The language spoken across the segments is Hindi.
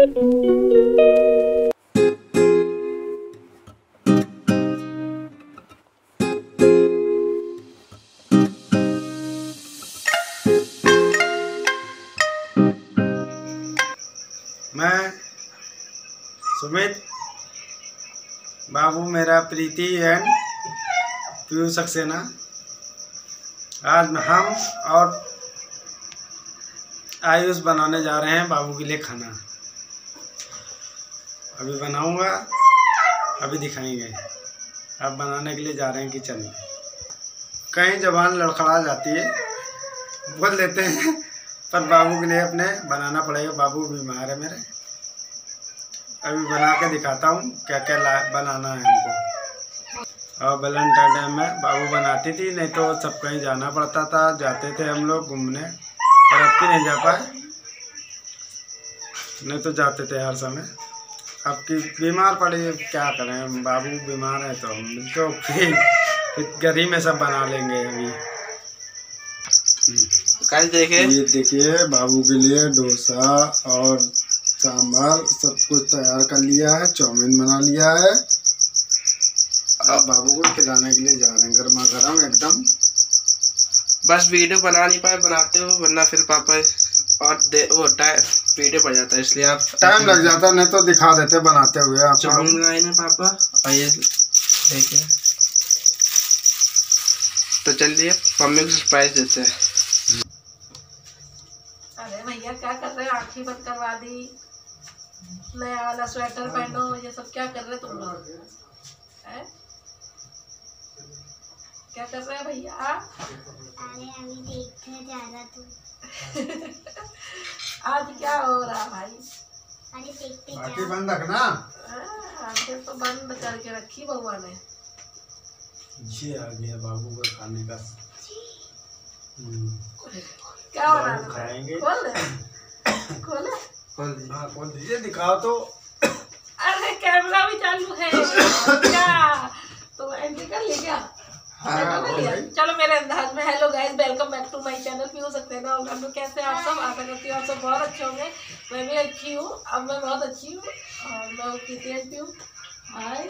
मैं सुमित, बाबू मेरा प्रीति एंड पीयू सक्सेना, आज हम और आयुष बनाने जा रहे हैं बाबू के लिए खाना। अभी बनाऊंगा, अभी दिखाएंगे। अब बनाने के लिए जा रहे हैं किचन में। कहीं जबान लड़खड़ा जाती है, बोल देते हैं, पर बाबू के लिए अपने बनाना पड़ेगा। बाबू बीमार है मेरे। अभी बना के दिखाता हूँ क्या क्या बनाना है हमको। और वैलेंटाइन टाइम में बाबू बनाती थी, नहीं तो सब कहीं जाना पड़ता था, जाते थे हम लोग घूमने, और अब भी नहीं जा पाए, नहीं तो जाते थे हर समय। अब की बीमार पड़ी, क्या करें, बाबू बीमार है तो हम तो घर ही में सब बना लेंगे। अभी ये देखिए बाबू के लिए डोसा और सांभर सब कुछ तैयार कर लिया है, चाउमीन बना लिया है। अब बाबू को खिलाने के लिए जा रहे हैं, गर्मा गर्म एकदम। बस वीडियो बना नहीं पाए, बनाते हो, वरना फिर पापा और वो वीडियो पड़ जाता है, इसलिए आप टाइम लग जाता, नहीं तो दिखा देते बनाते हुए। आप चाउमीन बनाए ना पापा, और ये देखिए। तो चलिए मम्मी को सरप्राइज देते हैं। अरे भैया क्या कर रहे हो, आँखें बंद करवा दी, नया वाला स्वेटर पहनो, ये सब क्या कर रहे तुम लोग? क्या कर रहे हैं भैया? अरे अभी देखने जा रहा तू। आज क्या हो रहा भाई? अरे देखते आँखें बंद रखना। आँखें तो बंद करके रखी बउआ ने। ये आ गया बाबू का खाने का। क्या बना खाएंगे? खोल खोले हाँ खोल दीजिए, दिखाओ तो। अरे कैमरा भी चालू है क्या? तो एंट्री कर ली क्या? चलो मेरे अंदाज में। Hello guys, welcome back to my channel Piyu Saxena. और हम लोग कैसे हैं आप सब? आशा करती हूँ आप सब बहुत अच्छे होंगे। मैं भी अच्छी हूँ, अब मैं बहुत अच्छी हूँ। और मैं कितनी हूँ भाई,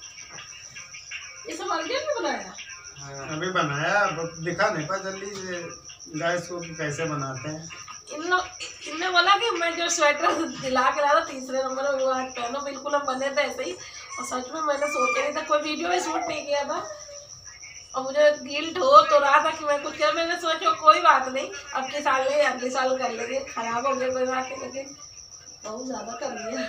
ये सब मार्केट में बनाया? अभी बनाया, दिखा नहीं पा जल्दी से गाइस को कैसे बनाते हैं। इनने बोला कि मैं जो स्वेटर दिला के लाया था 3रे नंबर में, वो आज पहनो। बिल्कुल हम बने थे ऐसे ही, और सच में मैंने सोचा नहीं था, कोई वीडियो में शूट नहीं किया था, और मुझे गिल्ट हो तो रहा था कि मैं कुछ कर। मैंने सोचा कोई बात नहीं, अब के साल नहीं अगले साल कर लेंगे, खराब हो गया कोई बात नहीं, लेकिन बहुत ज्यादा कर लिया।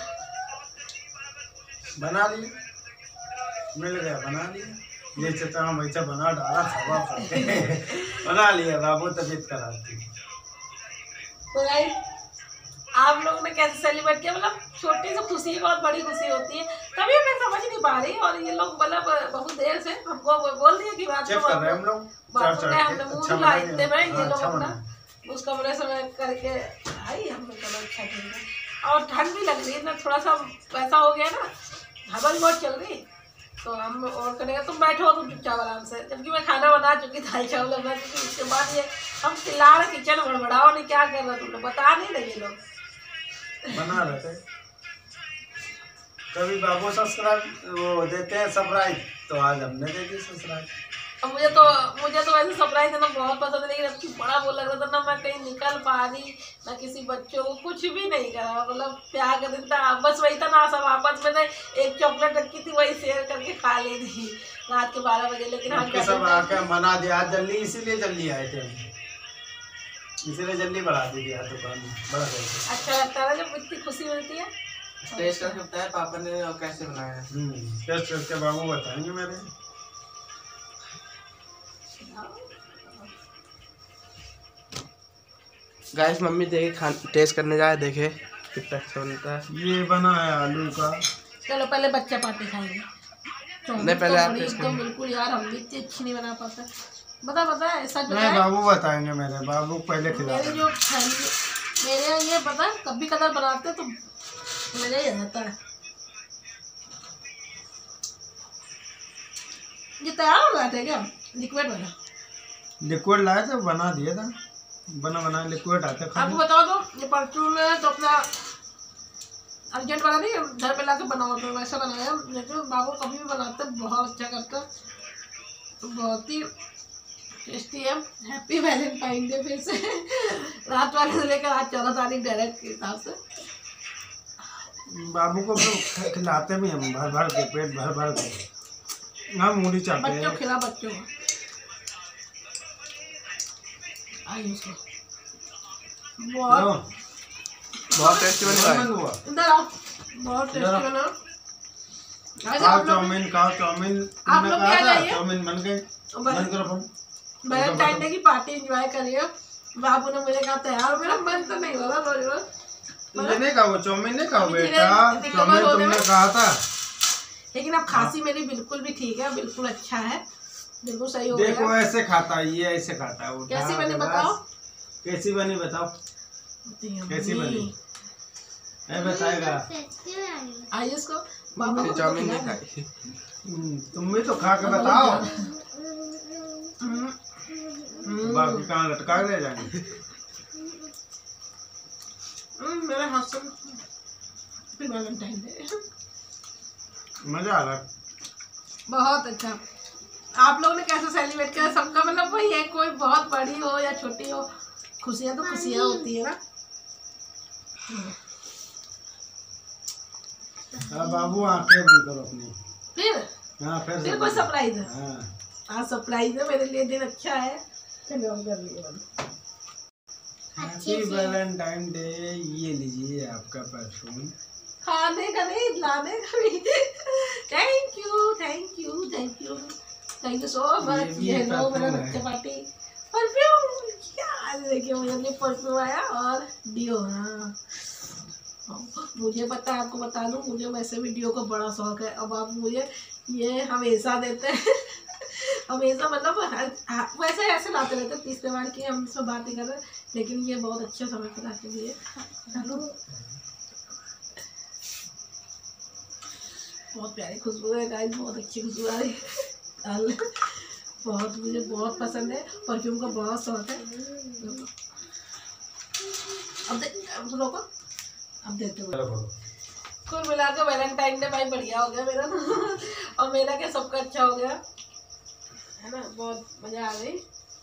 बना लिए, मिल गया, बना लिया। ये चचा हम ऐसा बना डाला था बना लिया। बाबू तबीयत खराब थी। तो गाइस आप लोगों ने कैसे सेलिब्रेट किया? मतलब छोटी सी खुशी बहुत बड़ी खुशी होती है, तभी मैं समझ नहीं पा रही। और ये लोग मतलब बहुत देर से हमको बोल दिए कि बात कर रहे हैं हम लोग, हमने मुंह धुला इतने में ये लोग अपना उस कमरे से करके आई। हमने चलो अच्छा ठीक है। और ठंड भी लग रही है ना, थोड़ा सा वैसा हो गया ना, हवा भी बहुत चल रही, तो हम और करेंगे। तुम बैठो तुम चुपचाप आराम से, जबकि मैं खाना बना चुकी, दाल चावल बना चुकी। उसके बाद ये हम चिल्ला रहे किचन बड़बड़ाओ नहीं, क्या कर रहे तुम लोग बता नहीं रहे। लोग बना रहे थे, कभी बाबू सब्सक्राइब वो देते हैं सरप्राइज, तो आज हमने दे दी सरप्राइज। मुझे तो वैसे सरप्राइज देना बहुत पसंद है, लेकिन अब बड़ा वो लग रहा था ना, मैं कहीं निकल पा रही ना, किसी बच्चों को कुछ भी नहीं करा। मतलब प्यार का दिन था, बस वही था ना, सब आपस में ने एक चॉकलेट रखी थी, वही शेयर करके खा ली थी रात के 12 बजे। लेकिन हम सब आके मना दिया आज जल्दी, इसीलिए जल्दी आए थे, इसीलिए जल्दी बढ़ा दी यार दुकान में। बड़ा अच्छा लगता है जब इतनी खुशी मिलती है। टेस्ट करके बताया पापा ने और कैसे बनाया है। टेस्ट करके बाबू बताएंगे मेरे। गाइस मम्मी देखे टेस्ट करने जाए, देखे कितना अच्छा बनता है। ये बना है आलू का। चलो पहले बच्चा पार्टी खाएंगे। नहीं पहले आप टेस्ट तो बिल्कुल यार, हम भी इतनी अच्छी नहीं बना पाते। बता ऐसा जो नहीं, बाबू बताएंगे मेरे, बाबू पहले खिला। मेरे जो मेरे ये पता कभी कदर बनाते तो मजा ही आ जाता है। ये तैयार हो रहा था क्या? लिक्विड वाला लिक्विड लाए थे, बना दिया था, बना लिक्विड आते। आपको बताओ तो ये परफ्यूम है तो अपना अर्जेंट वाला नहीं, घर पे लाके बनाओ तो वैसा बनाया। लेकिन बाबू कभी भी बनाते बहुत अच्छा करता, तो बहुत ही टेस्टी है। हैप्पी वैलेंटाइन डे फिर से रात वाले से लेकर आज 14 तारीख डायरेक्ट के हिसाब से। बाबू को तो खिलाते भी हम भर भर के, पेट भर भर के। हम मूली चाहते हैं, बच्चों खिला बच्चों को। आइए उसको बहुत टेस्टी बन रहा है। इधर आओ, बहुत टेस्टी बना। खाओ चाउमीन, खाओ चाउमीन। आप लोग क्या चाहिए? चाउमीन बन गए। बंद करो फोन। वैलेंटाइन डे की पार्टी एंजॉय करिए। बाबू ने मुझे कहा तैयार, मेरा मन तो नहीं हो रहा रोज रोज। ये नहीं खाओ, चाउमीन नहीं खाओ अभी धीरे बेटा, धीरे चाउमीन होने तुमने में। कहा था। लेकिन अब खांसी मेरी बिल्कुल भी ठीक है, बिल्कुल अच्छा है, बिल्कुल सही हो देखो गया। ऐसे खाता है, ये ऐसे खाता है। उठा कैसी बनी के बस। बताओ? कैसी बनी बताओ? कैसी बनी? मैं बताएगा। आइए इसको बाबा ये को चाउमीन नहीं खिलाना। खाई। तुम भी तो खा के बताओ। हम्म, बाकी कहाँ लटका ले जाएंगे। मेरे हाथ से हैप्पी वैलेंटाइन डे। मजा आ रहा है। बहुत अच्छा। आप लोगों ने कैसे सेलिब्रेट किया? सबका मतलब वही है, कोई बहुत बड़ी हो या छोटी हो, खुशियाँ तो खुशियाँ होती है ना। हाँ बाबू, आंखें बंद करो अपनी। फिर हाँ फिर कोई सरप्राइज है? हाँ, आज सरप्राइज है मेरे लिए, दिन अच्छा है। चलो हम कर लिए बंद। Happy Valentine day. ये लीजिए आपका परफ्यूम। खाने का नहीं, लाने का भी। Thank you thank you thank you thank you so much. भी ये एक लो मेरा perfume है। बच्चा पार्टी परफ्यूम। क्या देखिए, मुझे लिए परफ्यूम आया और डियो। हाँ मुझे पता है, आपको बता दूं, मुझे वैसे भी डियो का बड़ा शौक है। अब आप मुझे ये हमेशा देते हैं हमेशा मतलब वैसे ऐसे लाते रहते, तीसरे बार की हम इसमें बातें कर रहे हैं, लेकिन ये बहुत अच्छे समय पर लाते दिए। बहुत प्यारी खुशबू है गाइस, बहुत अच्छी खुशबू आ रही है। बहुत मुझे बहुत पसंद है, परफ्यूम का बहुत शौक है। अब रोको, अब देते हुए कुल मिला के वैलेंटाइन डे भाई बढ़िया हो गया मेरा और मेरा क्या सबका अच्छा हो गया है ना। बहुत मजा आ गई।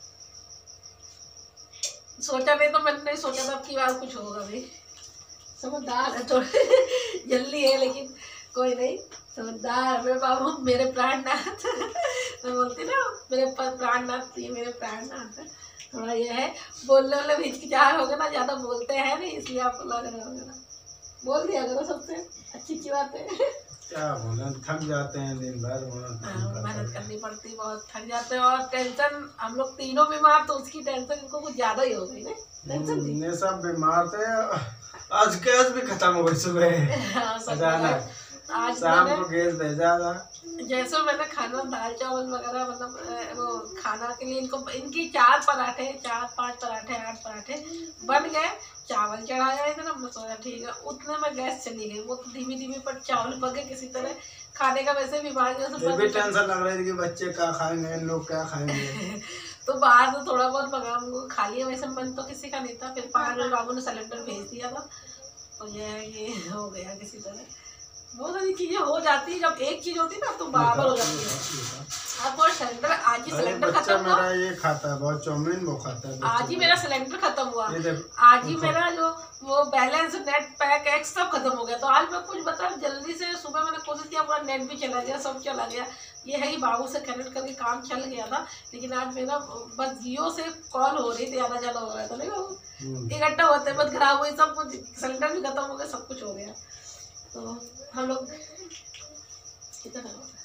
सोचा नहीं तो मैंने नहीं सोचा था कि बार कुछ होगा भाई। समझदार है थोड़ी जल्दी है, लेकिन कोई नहीं, समझदार। मेरे बाबू मेरे प्राणनाथ मैं बोलती ना, मेरे प्राणनाथ, ये मेरे प्राणनाथ है। थोड़ा ये है, बोलने वाले भी हिचकिचाहट होगा ना, ज्यादा बोलते हैं नहीं, इसलिए आपको लग रहा होगा ना। बोल दिया करो सबसे अच्छी अच्छी बातें। क्या बोला, थक जाते हैं दिन भर। मेहनत करनी पड़ती, बहुत थक जाते हैं। और टेंशन, हम लोग तीनों बीमार, तो उसकी टेंशन इनको कुछ ज्यादा ही हो गई ना। टेंशन थी। ये सब बीमार थे। आज गैस भी खत्म हो गई सुबह। हाँ, सब अचानक आज शाम मैंने को गैस भेजा था। जैसे मैंने खाना दाल चावल वगैरह मतलब वो खाना के लिए इनको, इनकी 4 पराठे 4 5 पराठे 8 पराठे बन गए। चावल चढ़ाया है ना, मैं सोचा ठीक है, उतने में गैस चली गई। वो धीमी धीमी पर चावल पके किसी तरह खाने का, वैसे बीमारी ये भी टेंशन लग रही थी कि बच्चे क्या खाएंगे, लोग क्या खाएंगे। तो बाहर से थोड़ा बहुत मंगा खा लिया, वैसे मन तो किसी का नहीं था। फिर पागल बाबू ने सिलेंडर भेज दिया था, तो ये हो गया किसी तरह। बहुत सारी चीजें हो जाती है, जब एक चीज होती है ना तो बराबर हो जाती है। अब वो सिलेंडर आज ही सिलेंडर बच्चा खत्म हुआ। मेरा ये खाता है बहुत, चाउमीन वो खाता है। आज ही मेरा सिलेंडर खत्म हुआ। ये देखो, आज ही मेरा जो वो बैलेंस नेट पैक एक सब खत्म हो गया। तो आज मैं कुछ बता जल्दी से सुबह मैंने कोशिश किया, पूरा नेट भी चला गया, सब चला गया। ये है कि बाबू से कनेक्ट करके काम चल गया था, लेकिन आज मेरा बस जियो से कॉल हो रही थी, आना जाना हो रहा था। नहीं बाबू, इकट्ठा होते बस खराब हुई, सब कुछ सिलेंडर भी खत्म हो गया, सब कुछ हो गया। तो हम लोग कितना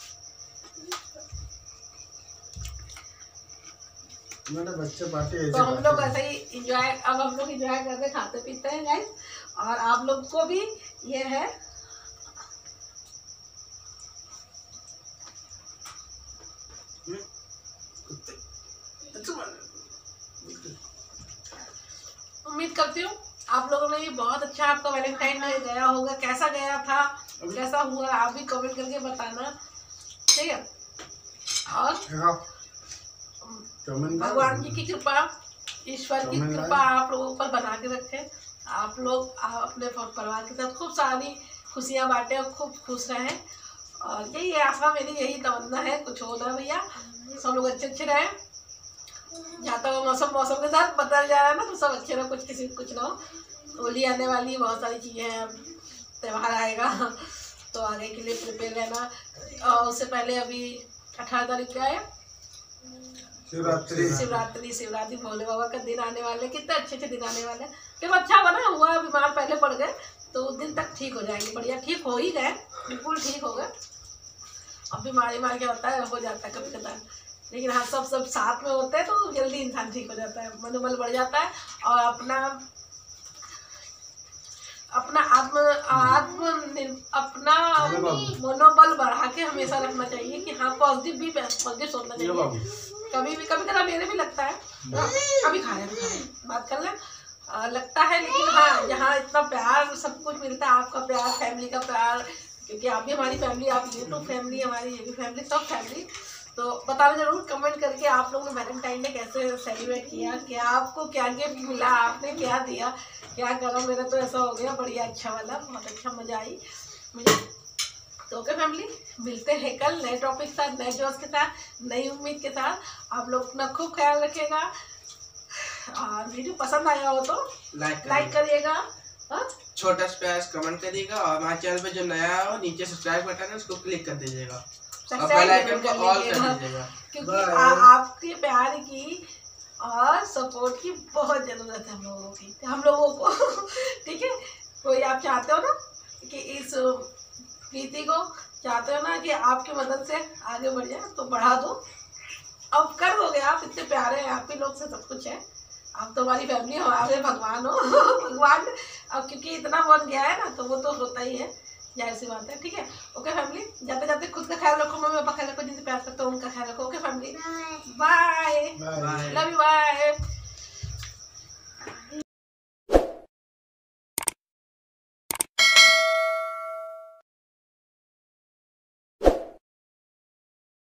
मेरे बच्चे पार्टी ऐसे तो हम लोग करते हैं। ऐसे ही इंजॉय, अब हम लोग इंजॉय करके खाते पीते हैं गाइस। और आप लोग को भी ये है उम्मीद करती हूँ आप लोगों ने भी बहुत अच्छा आपका वैलेंटाइन डे गया होगा। कैसा गया था, कैसा हुआ, आप भी कमेंट करके बताना, ठीक है। और भगवान जी की कृपा, ईश्वर की कृपा आप लोगों पर बना के रखे। आप लोग अपने परिवार के साथ खूब सारी खुशियाँ बांटे और खूब खुश रहें। और यही आशा मेरी, यही तमन्ना है, कुछ हो ना भैया, सब लोग अच्छे रहे। जाता हुआ मौसम के साथ बदल जा रहा है ना, तो सब अच्छे रहो, कुछ किसी कुछ ना हो। होली आने वाली है, बहुत सारी चीज़ें हैं, त्यौहार आएगा, तो आगे के लिए प्रिपेयर रहना। और उससे पहले अभी 18 तारीख क्या है, शिवरात्रि भोले बाबा का दिन आने वाले, कितने अच्छे दिन आने वाले। फिर अच्छा बना हुआ, बीमार पहले पड़ गए तो उस दिन तक ठीक हो जाएंगे, बढ़िया ठीक हो ही गए, बिल्कुल ठीक हो गए। अब बीमारी मार क्या होता है, हो जाता है कभी कभार, लेकिन हाँ सब साथ में होते हैं तो जल्दी इंसान ठीक हो जाता है, मनोबल बढ़ जाता है। और अपना मनोबल बढ़ा के हमेशा रखना चाहिए कि हाँ पॉजिटिव सोचना चाहिए। कभी कभी मेरे भी लगता है, कभी खा रहे बात कर लें, लगता है, लेकिन हाँ यहाँ इतना प्यार सब कुछ मिलता है, आपका प्यार, फैमिली का प्यार, क्योंकि आप भी हमारी फैमिली, आप ये तो फैमिली, हमारी ये भी फैमिली, सब फैमिली। तो बताना जरूर कमेंट करके आप लोगों ने वैलेंटाइन डे कैसे सेलिब्रेट किया, क्या आपको क्या गिफ्ट मिला, आपने क्या दिया, क्या करा। मेरा तो ऐसा हो गया बढ़िया, अच्छा वाला, बहुत अच्छा मजा आई मुझे। तो ओके फैमिली, मिलते हैं कल नए टॉपिक के साथ, नए जोश के साथ, नई उम्मीद के साथ। आप लोग अपना खूब ख्याल रखिएगा, और वीडियो पसंद आया हो तो लाइक करिएगा, छोटा सा प्यार कमेंट करिएगा, और हमारे चैनल पे जो नया हो नीचे सब्सक्राइब बटन है उसको क्लिक कर दीजिएगा, और बेल आइकन को ऑल कर दीजिएगा, क्योंकि आपके प्यार की और सपोर्ट की बहुत जरूरत है हम लोगों को ठीक है। कोई आप चाहते हो ना कि इस प्रीति को, चाहते हो ना कि आपकी मदद से आगे बढ़ जाए, तो बढ़ा दो। अब कर दोगे, आप इतने प्यारे हैं, आप ही लोग से सब कुछ है, आप तो हमारी फैमिली हो, हमारे भगवान हो भगवान। अब क्योंकि इतना बन गया है ना, तो वो तो होता ही है, जाहिर सी बात है, ठीक है। ओके फैमिली, जाते जाते खुद का ख्याल रखो, मम्मी पापा ख्याल रखो, जिनसे प्यार करते हो उनका ख्याल रखो। Okay family, bye, love you, bye.